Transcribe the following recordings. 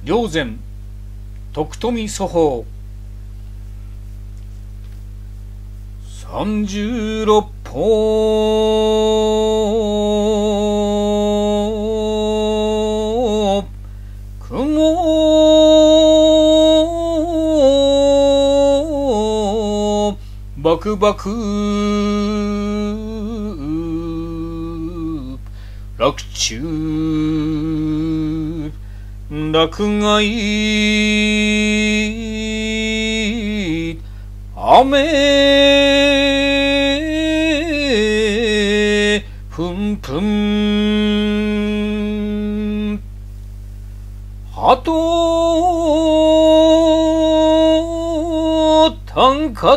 霊山徳富祖法36歩雲バクバク洛中落外雨ふんふん鳩短喝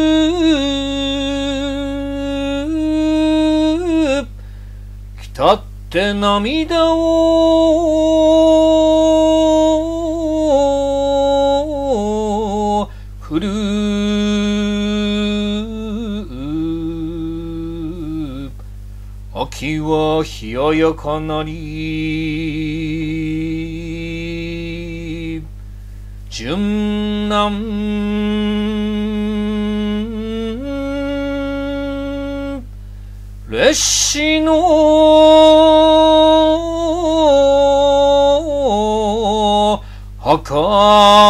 来たって涙を降る秋は冷ややかなり順南列子の墓